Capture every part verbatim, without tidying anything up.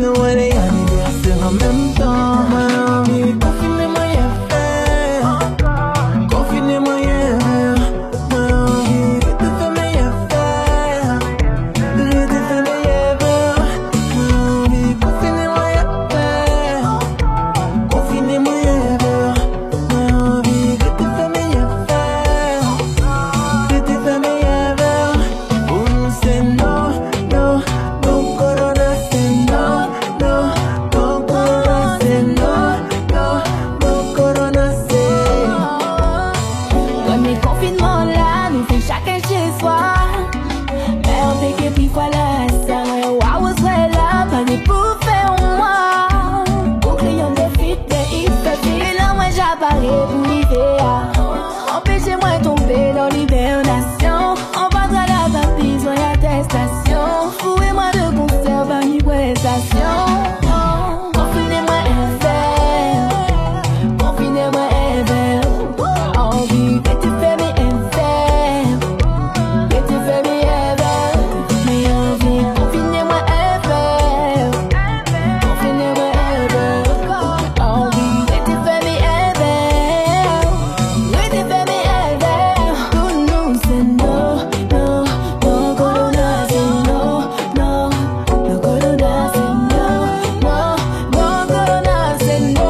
ouais les anniversaires en même temps. Moi envie confinez-moi y'a faire, confinez-moi y'a faire. Moi envie de te fermer y'a faire, de te fermer y'a faire. Moi envie confinez-moi y'a faire, confinez-moi y'a faire. Moi envie de te fermer y'a faire, de te fermer y'a faire. Pour nous c'est non, non, non corona c'est non, non, non corona c'est non, non, non corona c'est. Comme les confinements là, nous fait chacun chez soi. Mais on fait que puis voilà, ça ouais, waouh, c'est là, pas de pour faire moi. Pour crayon de fit, des il fait filer là, moi j'apparais pour l'hiver. Empêchez-moi de tomber dans l'hibernation. On va dans la papille, soit l'attestation. Fouez-moi de conserve à mi-prestation. Confinez-moi un verre, confinez-moi un verre. Envie de te fermer un verre, de te fermer un verre. Mais envie, confinez-moi un verre, confinez-moi un verre. Envie de te fermer un verre, de te fermer un verre. Pour nous c'est non, non, non corona c'est non, non, non corona c'est non, non, non corona c'est non.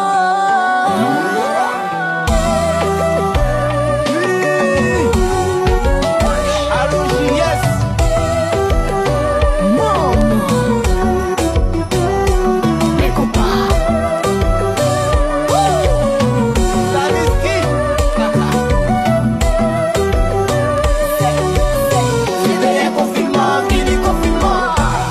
Allô yes. Non, mes copains. La risque. C'est des confinements, qui dit confinement.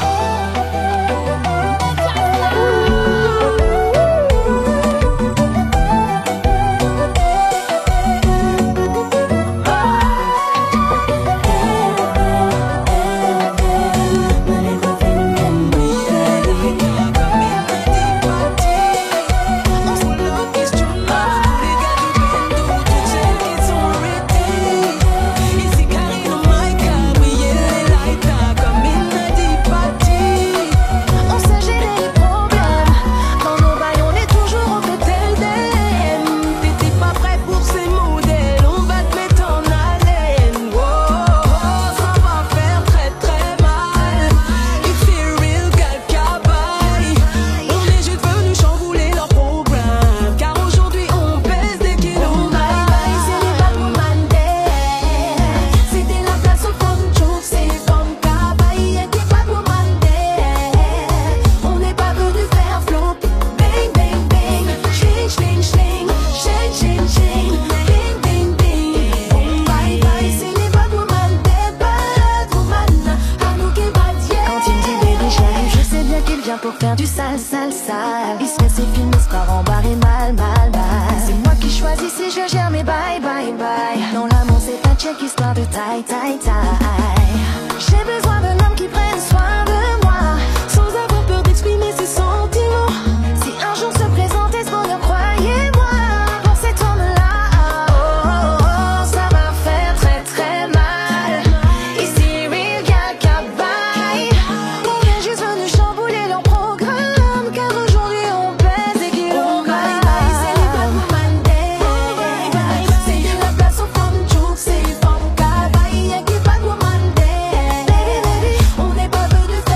On sait gérer les problèmes. Dans nos bails, on est toujours aux côtés d'elle. T'étais pas prêt pour ces modèles. On va te mettre en haleine. Wow, ça va faire très très mal. It's a real gal cabaye. On est juste venu chambouler leur programme. Car aujourd'hui on pèse des kilos. Bye bye, c'est les bacs pour Mandel. C'était la place aux femmes chauves, c'est femmes cabaye. Y'a des bacs pour Mandel. On n'est pas venu faire flop. Bang bang bang, chling chling chling, chling chling chling, bing bing bing. Oh bye bye, c'est les bacs pour Mandel. Pas trop man, à nous qui badier. Quand il me dit baby j'arrive, je sais bien qu'il vient pour faire du sale, sale, sale. Il se met ses films, il se part en barre et mal, mal, mal. C'est moi qui choisis si je gère mes bye, bye, bye. Non, l'amour c'est pas check, histoire de taille, taille, taille. J'ai besoin d'un homme qui prenne soin de moi, sans avoir peur d'exprimer ses sentiments. Si un jour se présentait ce bonheur, croyez-moi, pour cet homme-là, oh, oh, oh, ça va faire très très mal. Ici, real gal cabaye. On est juste venu chambouler leur programme, car aujourd'hui on pèse des Oh bye kilogrammes. bye, c'est les bacs pour Mandel. C'est de la place aux femmes chauves, c'est les femmes cabaye. Y'a qui pas pour Mandel. On n'est pas venu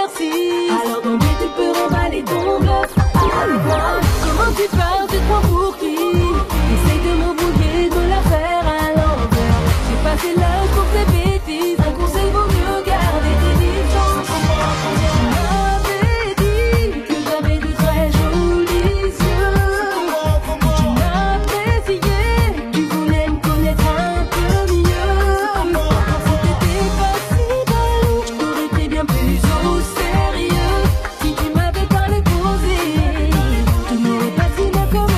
farci. Alors donc tu peux remballer ton bluff. Parle-moi, comment tu parles, tu te prends pour qui? Essaye de m'embrouiller, de me la faire à l'envers. J'ai passé l'âge pour tes bêtises, un conseil vaut mieux garder tes distances. Tu m'avais dit que j'avais de très jolis yeux, que tu m'appréciais, tu voulais me connaître un peu mieux. Si t'étais pas si belle, je t'aurais été bien plus au sérieux. Si tu m'avais pas les posé, tu n'aurais pas si bien comme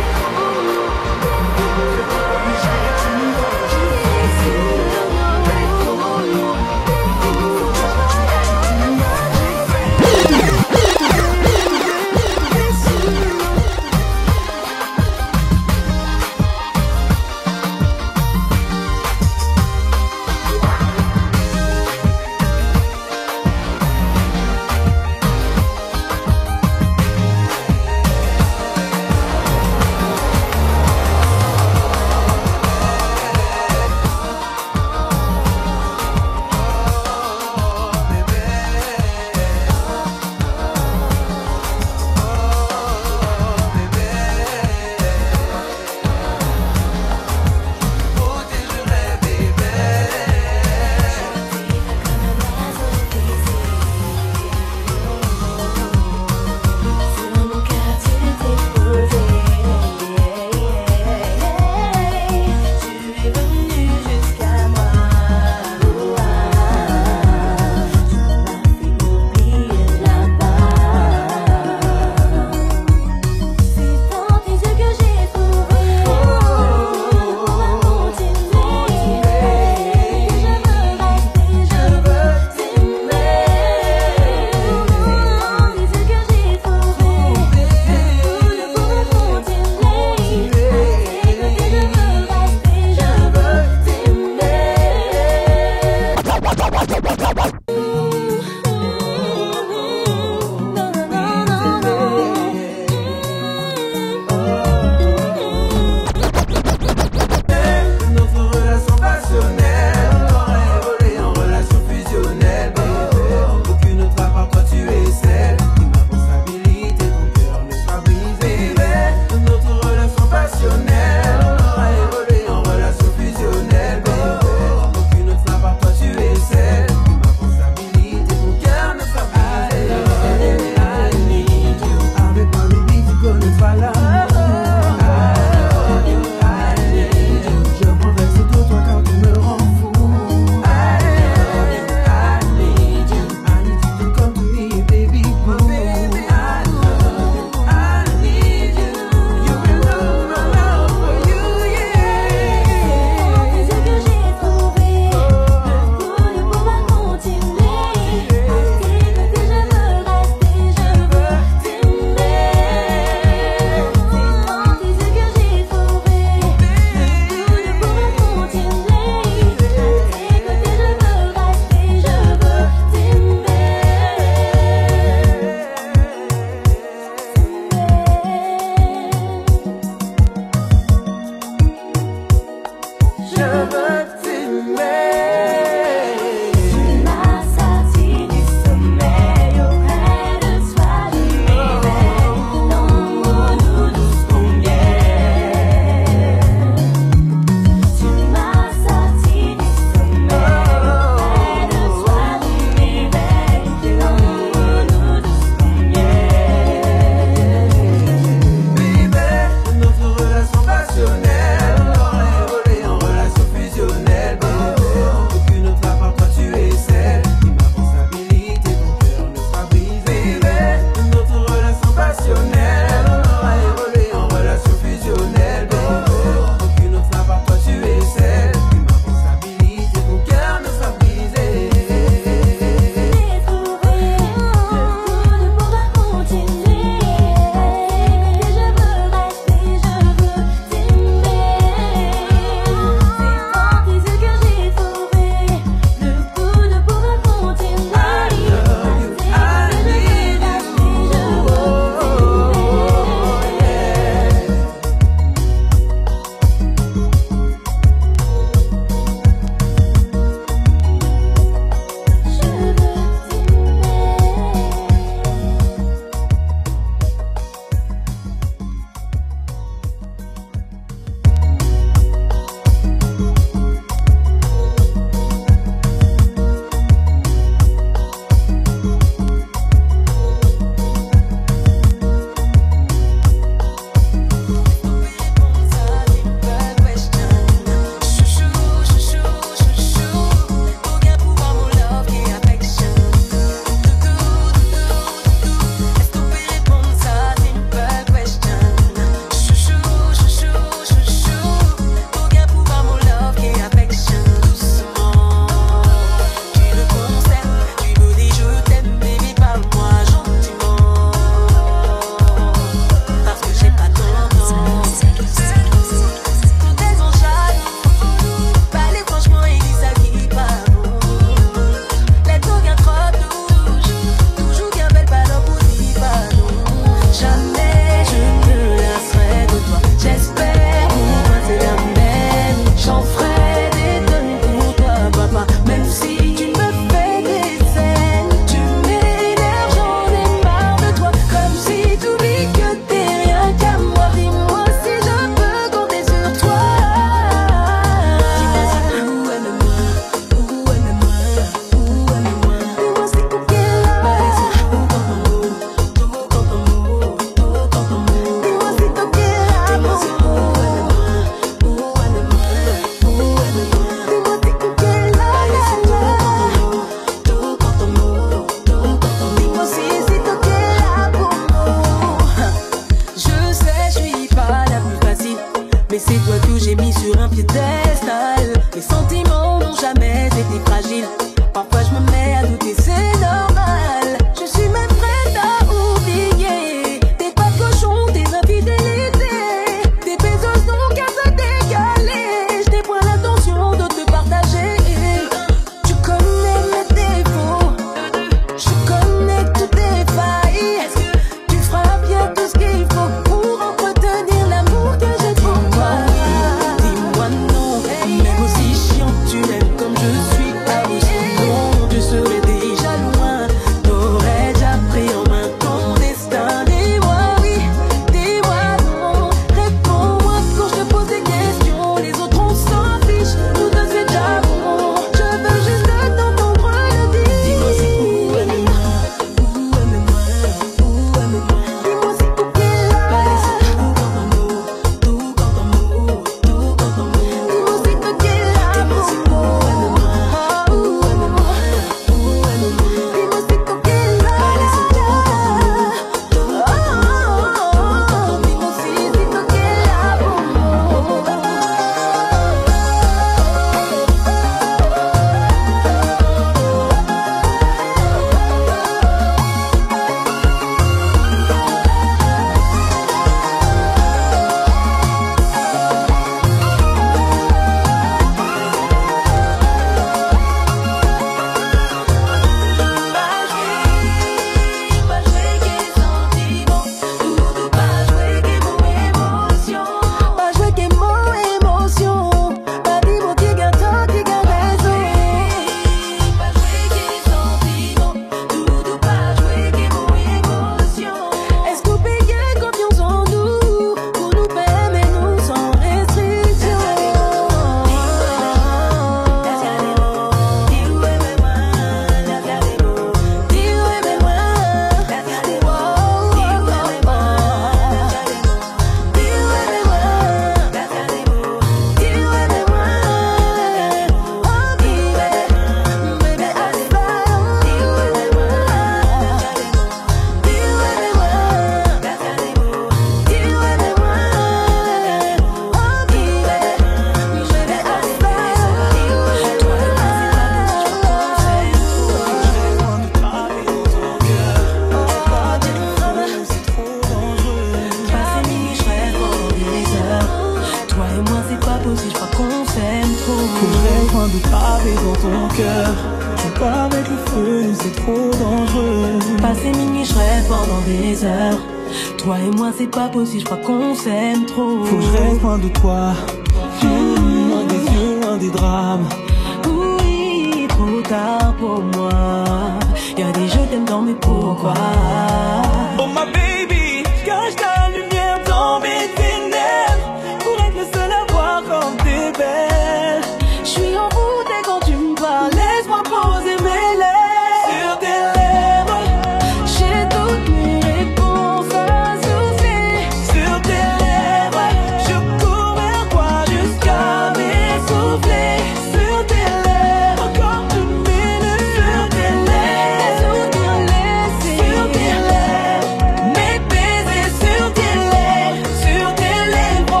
trop dangereux. Passer minuit, je rêve pendant des heures. Toi et moi c'est pas possible, je crois qu'on s'aime trop. Faut que je reste loin de toi, mmh, loin des yeux, loin des drames. Oui, trop tard pour moi. Y'a des je t'aime dans mes pourquoi. Oh ma baby, cache ta lumière dans mes ténèbres, pour être le seul à voir comme t'es belle. Je suis en route et quand tu me parles, laisse-moi poser mes lèvres sur tes lèvres. J'ai toutes mes réponses à souffler. Sur tes lèvres, je cours vers toi jusqu'à m'essouffler. Sur tes lèvres, encore une minute. Sur tes lèvres, Sur tes lèvres, sur tes lèvres, mes baisers sur tes lèvres, sur tes lèvres.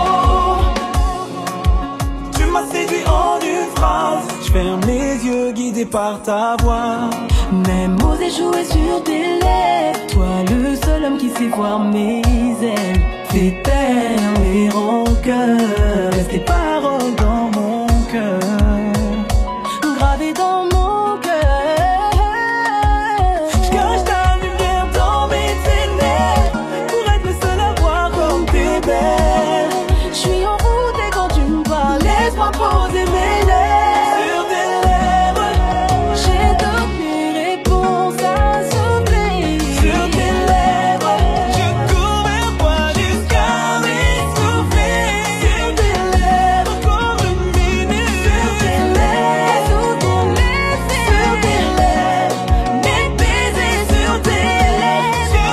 Tu m'as séduit en une phrase. Je ferme les yeux guidés par ta voix. Même oser jouer sur tes lèvres. Toi le seul homme qui sait voir mes ailes. Tes termes et rancœurs, laisse tes paroles dans mon cœur. Gravé dans mon cœur. Je cache ta lumière dans mes ténèbres, pour être le seul à voir comme t'es belle. Je suis en route et quand tu me parles, laisse-moi poser mes lèvres Sur tes lèvres, J'ai toutes mes réponses à souffler. sur tes lèvres, je cours vers toi jusqu'à m'essouffler. Sur tes lèvres, encore une minute. Sur tes lèvres, Sous tes lèvres, sur tes lèvres, mes baisers sur tes lèvres.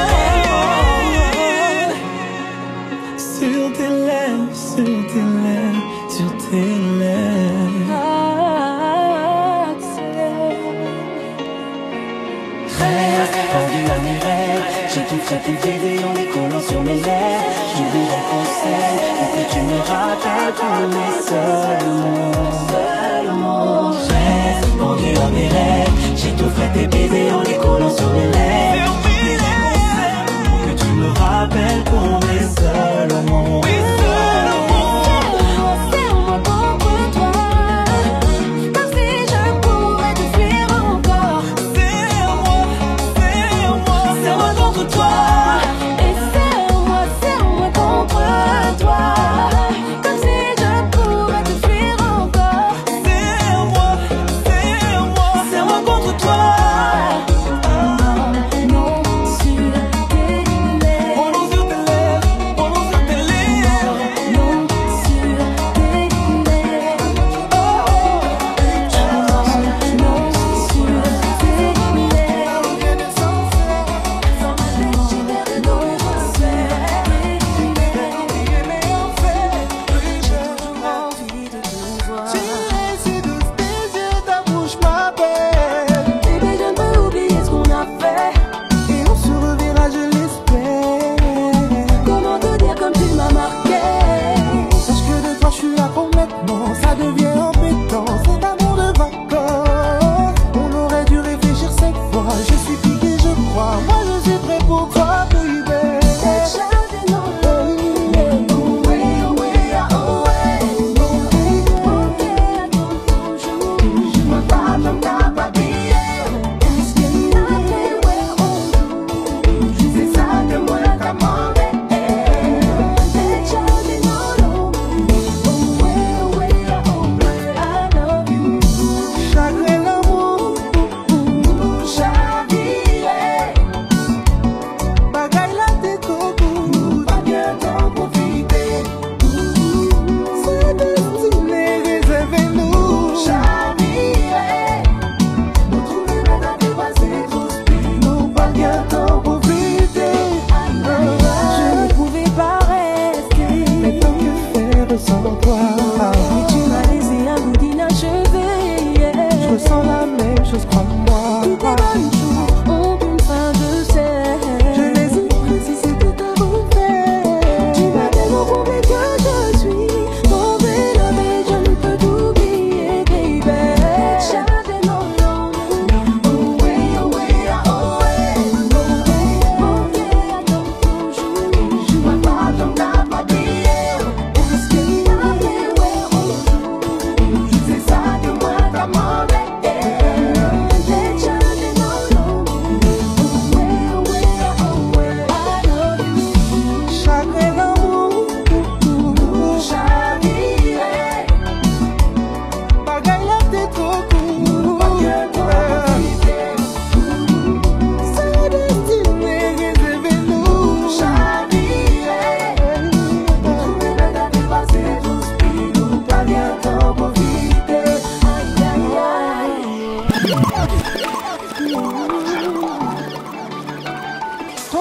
Sur tes lèvres, sur tes lèvres, sur tes lèvres. Accélère. Rendu à mes rêves, j'ai tout fait tes vidéos, les collants sur mes lèvres. J'oublierai qu'on s'aime et que tu me rappelles tous mes seuls mots. Seuls mots. J'ai rendu à mes rêves, j'ai tout fait tes vidéos, les collants sur mes lèvres. J'oublierai qu'on s'aime pour que tu me rappelles pour mes seuls mots. Serre-moi, serre-moi contre toi, comme si je pourrais te fuir encore. Serre-moi, serre-moi, serre-moi contre toi. Et serre-moi, serre-moi contre toi, comme si je pourrais te fuir encore. Serre-moi, serre-moi, serre-moi contre toi.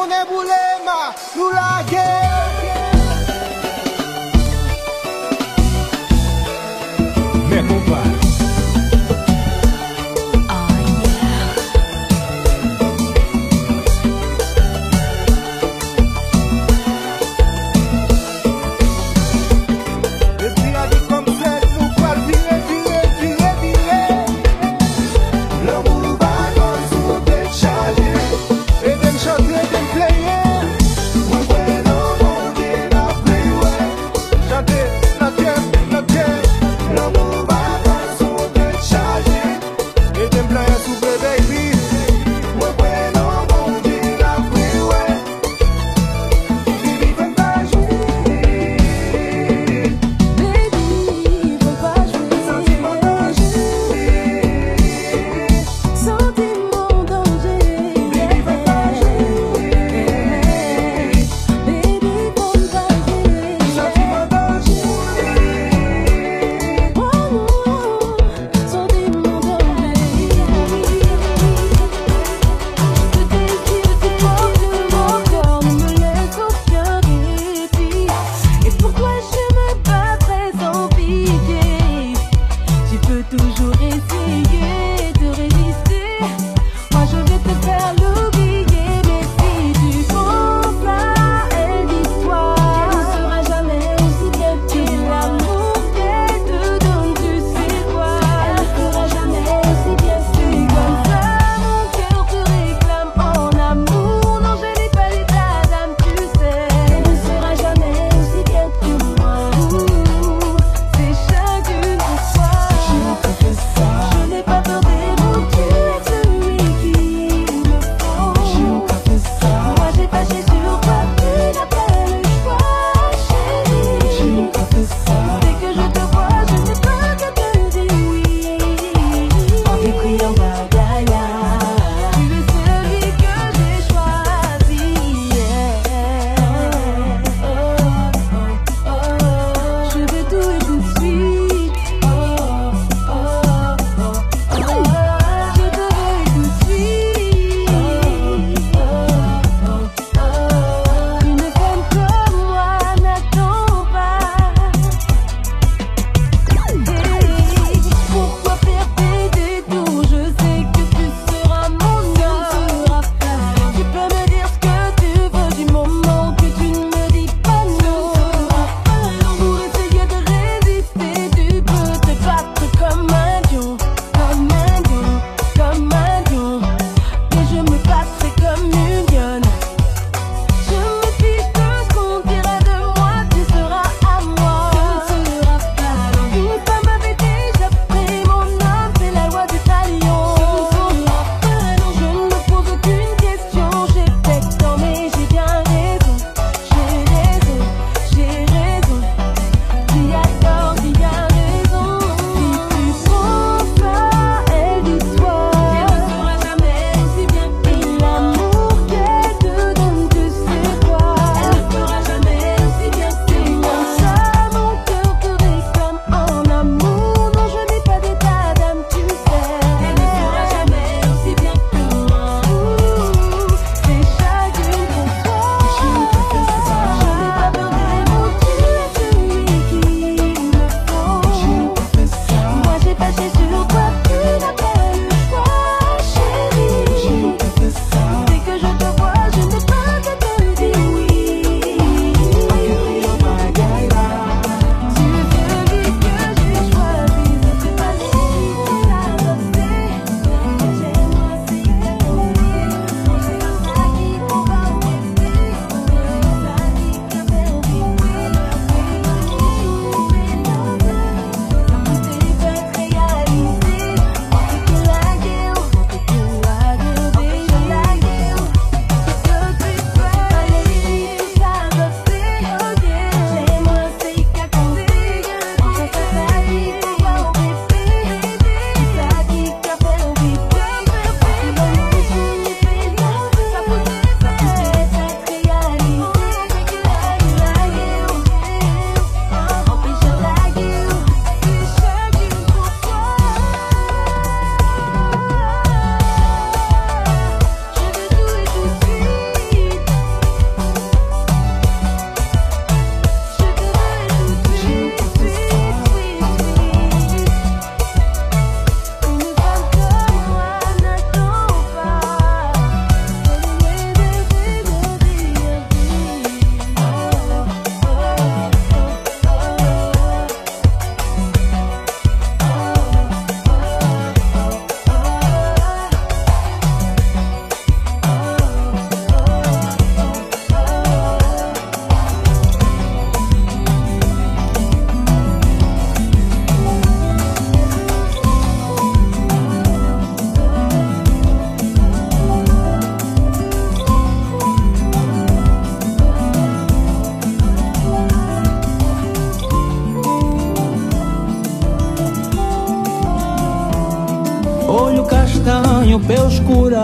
konen boulema, nou la guerre. Mais compa. Chante, e den chante, den pleye. Mwen kwen nan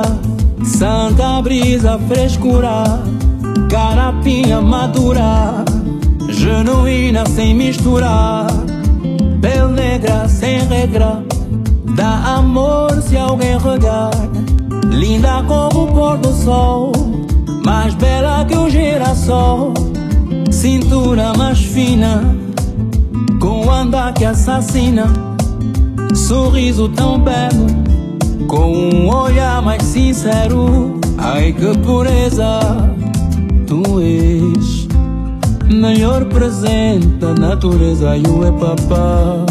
santa brisa frescura, carapinha madura, genuína sem misturar, pele negra sem regra, dá amor se alguém regar, linda como o pôr do sol, mais bela que o girassol, cintura mais fina, com o andar que assassina, sorriso tão belo, com um olhar mais sincero. Ai que pureza, tu és melhor presente da natureza. E o é papá,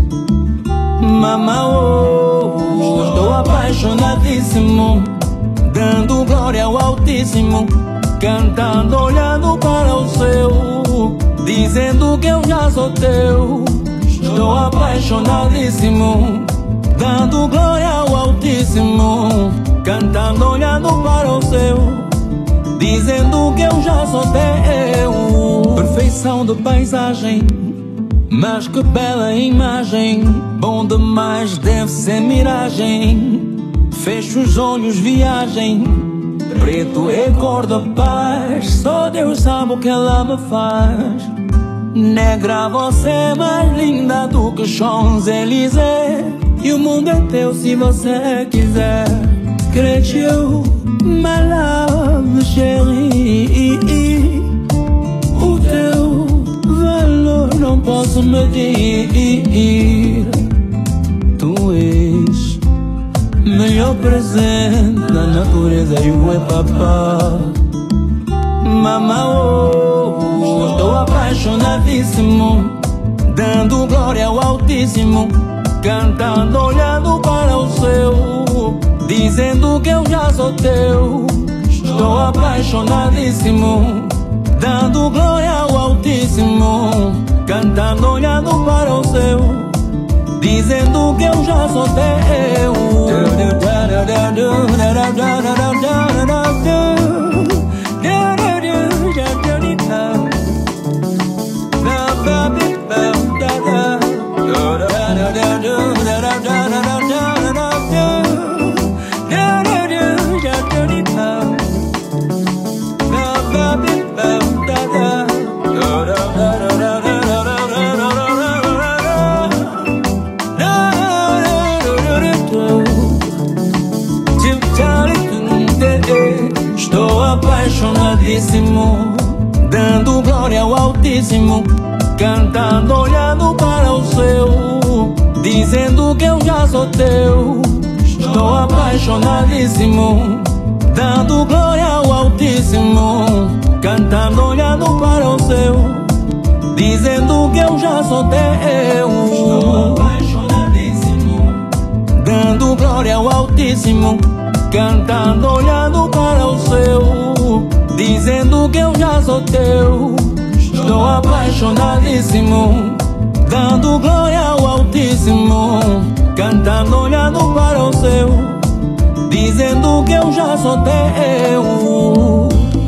mamá, oh, estou apaixonadíssimo, dando glória ao Altíssimo, cantando, olhando para o céu, dizendo que eu já sou teu. Estou apaixonadíssimo, dando glória ao Altíssimo, cantando, olhando para o céu, dizendo que eu já sou teu. Perfeição de paisagem, mas que bela imagem, bom demais deve ser miragem. Fecho os olhos, viagem, preto é cor da paz, só Deus sabe o que ela me faz. Negra, você é mais linda do que Champs-Élysées, e o mundo é teu se você quiser. Creio you, my love, chérie, o teu valor não posso medir. Tu és melhor presente da natureza. E o é papá, mamá, oh, estou apaixonadíssimo, dando glória ao Altíssimo, cantando, olhando para o céu, dizendo que eu já sou teu. Estou apaixonadíssimo, dando glória ao Altíssimo, cantando, olhando para o céu, dizendo que eu já sou teu. Estou apaixonadíssimo, dando glória ao Altíssimo, cantando, olhando para o céu, dizendo que eu já sou teu. Estou apaixonadíssimo, dando glória ao Altíssimo, cantando, olhando para o céu, dizendo que eu já sou teu. Estou apaixonadíssimo, dando glória ao Altíssimo, cantando, olhando para o céu, dizendo que eu já sou teu. Estou apaixonadíssimo, dando glória ao Altíssimo, cantando, olhando para o céu, dizendo que eu já sou teu.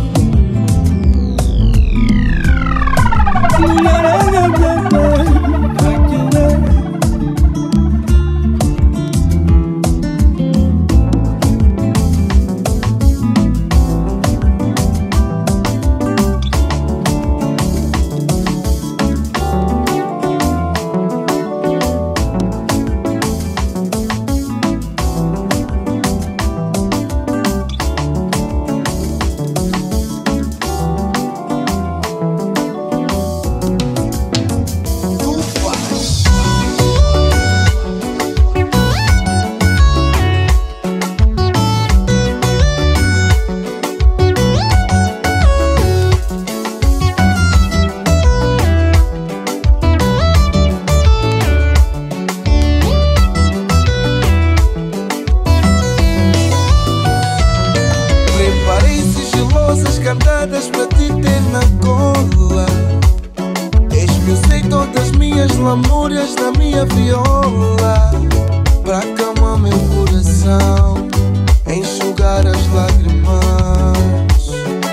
Cantadas para ti ter na cola, esmiucei todas minhas lamúrias na minha viola, para acalmar meu coração, enxugar as lágrimas.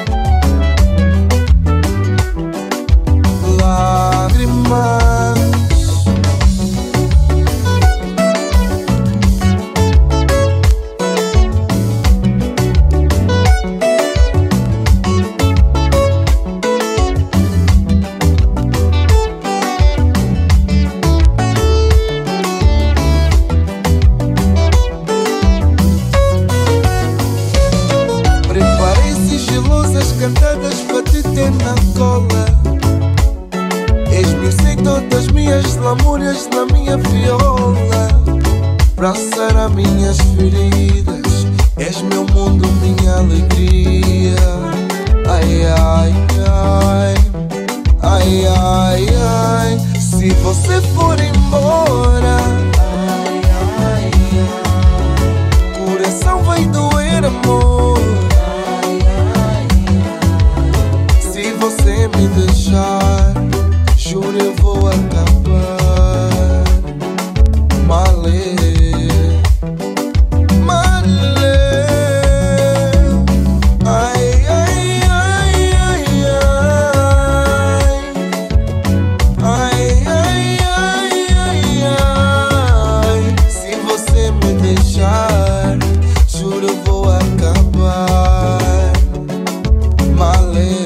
Lágrimas. As cantadas para te ter na cola. Esmiucei todas as minhas lamúrias na minha viola. Pra sarar minhas feridas, és meu mundo, minha alegria. Ai, ai, ai, ai, ai, ai. Se você for embora, ai, ai, ai, coração vai doer, amor. Ai, ai, ai. Se você me deixar, juro eu vou acabar. Malê, malê. Ai, ai, ai, ai, ai. Ai, ai, ai, ai, ai. Se você me deixar, juro eu vou acabar. Malê.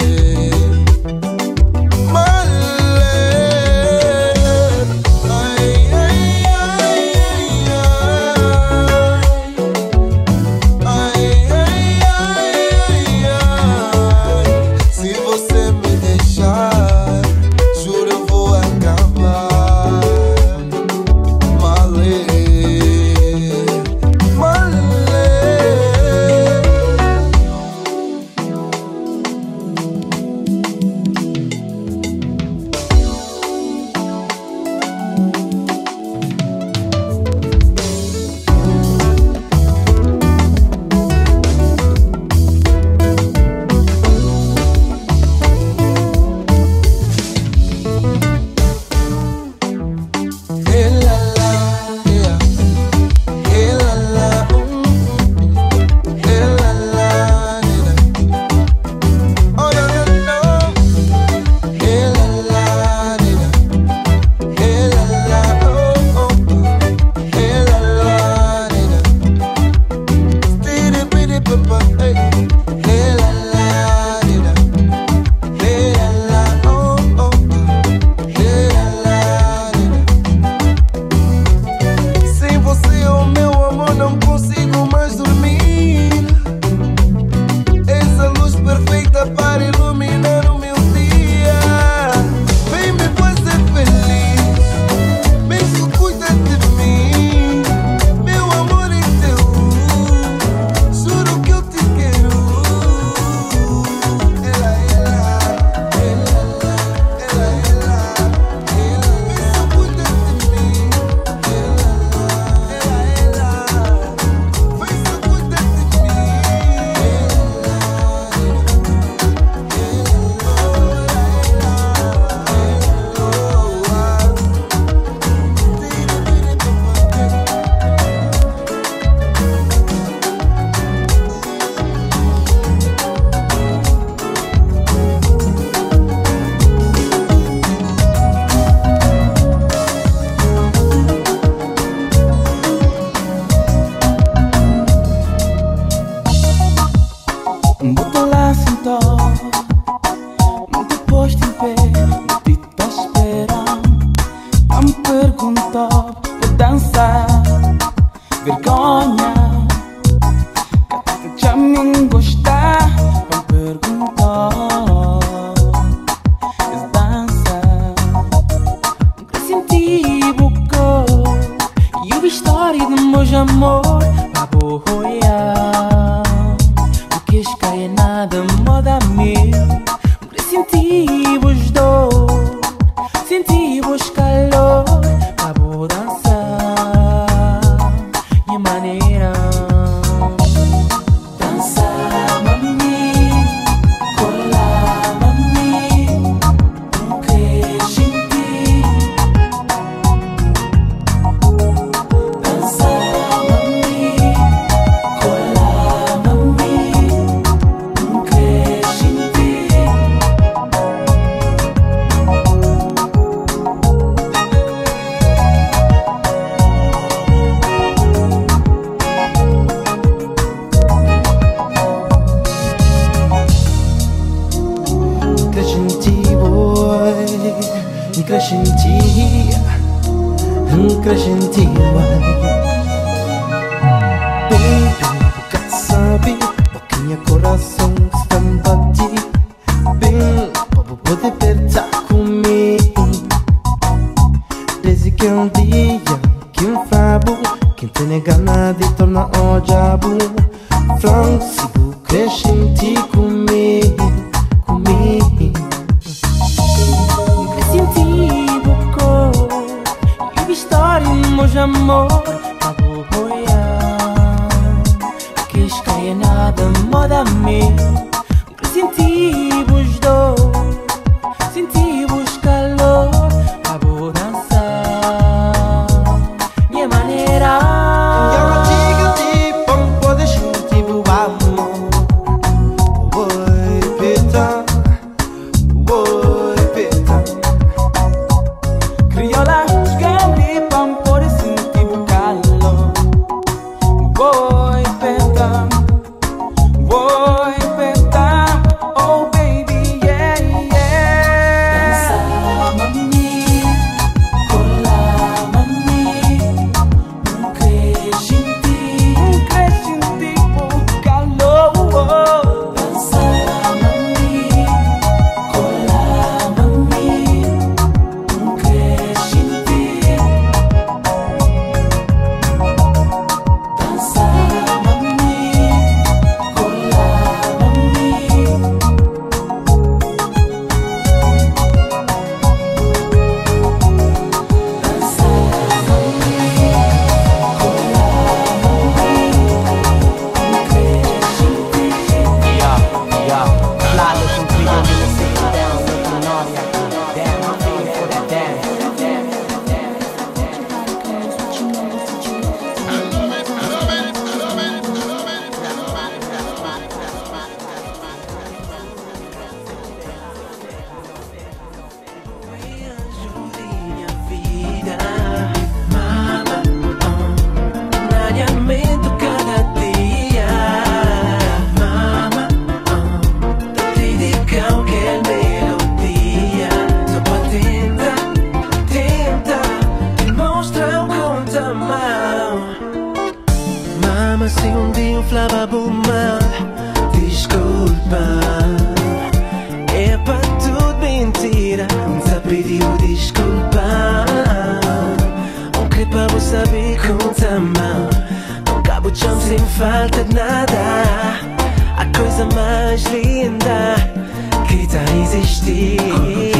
crescentia, crescentia. Baby, nunca sabe, boquinha coração que se vai bater. Tiene gana di torna oggi a bu Frank si bu crescenti comigo Comigo Crescenti buco E vi storia moja amor Cabo boia Que escaia nada moda me Crescenti bus do Senti bus calor Cabo dançar Minha maneira Se um dia eu falava mal, desculpa. É pra tudo mentira, já pediu desculpa. Não queria pra você saber como tá mal. Não cabo de chão sem falta de nada. A coisa mais linda que tá a existir.